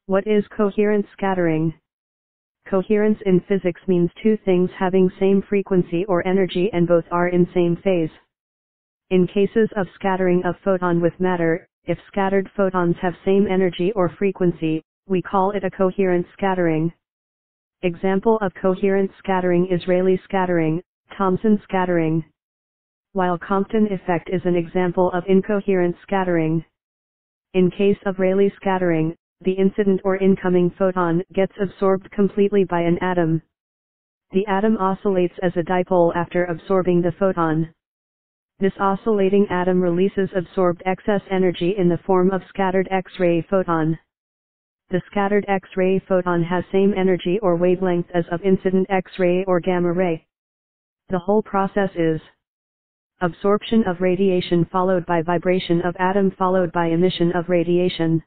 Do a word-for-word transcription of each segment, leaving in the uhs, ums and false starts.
What is coherence scattering? Coherence in physics means two things having same frequency or energy and both are in same phase. In cases of scattering of photon with matter, if scattered photons have same energy or frequency, we call it a coherent scattering. Example of coherent scattering is Rayleigh scattering, Thomson scattering. While Compton effect is an example of incoherent scattering. In case of Rayleigh scattering, the incident or incoming photon gets absorbed completely by an atom. The atom oscillates as a dipole after absorbing the photon. This oscillating atom releases absorbed excess energy in the form of scattered X-ray photon. The scattered X-ray photon has same energy or wavelength as of incident X-ray or gamma ray. The whole process is absorption of radiation followed by vibration of atom followed by emission of radiation.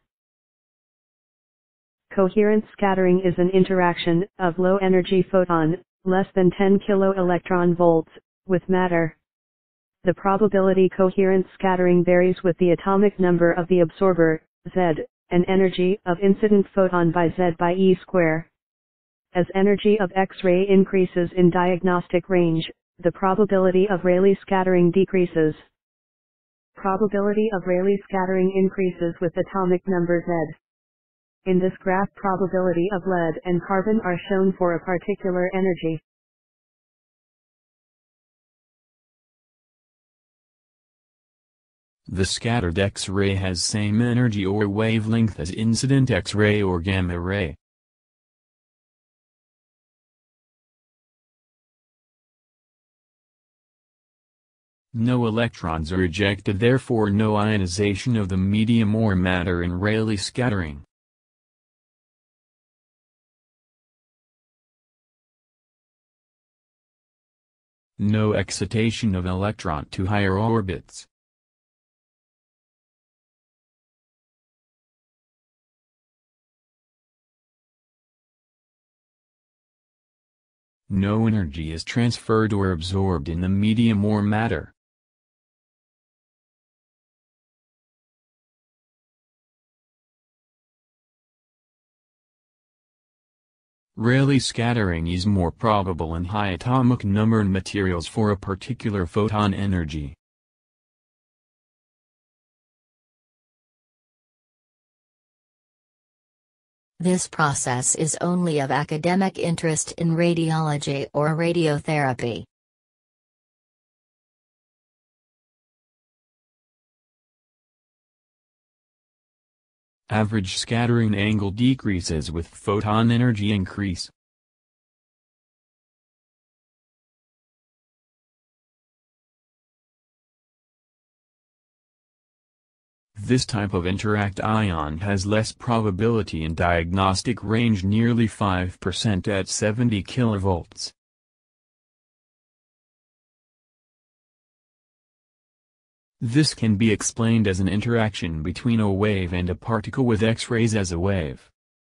Coherent scattering is an interaction of low-energy photon, less than ten kiloelectron volts, with matter. The probability coherent scattering varies with the atomic number of the absorber, Z, and energy of incident photon by Z by E square. As energy of X-ray increases in diagnostic range, the probability of Rayleigh scattering decreases. Probability of Rayleigh scattering increases with atomic number Z. In this graph, probability of lead and carbon are shown for a particular energy. The scattered X-ray has same energy or wavelength as incident X-ray or gamma ray. No electrons are ejected, therefore no ionization of the medium or matter in Rayleigh scattering. No excitation of electron to higher orbits. No energy is transferred or absorbed in the medium or matter. Rayleigh scattering is more probable in high atomic number materials for a particular photon energy. This process is only of academic interest in radiology or radiotherapy. Average scattering angle decreases with photon energy increase. This type of interact ion has less probability in diagnostic range, nearly five percent at seventy kilovolts. This can be explained as an interaction between a wave and a particle with X-rays as a wave.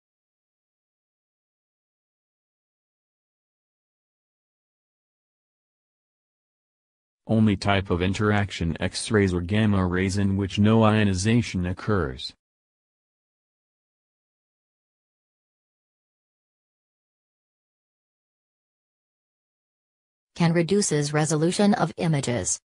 Only type of interaction X-rays or gamma rays in which no ionization occurs. Can reduces resolution of images.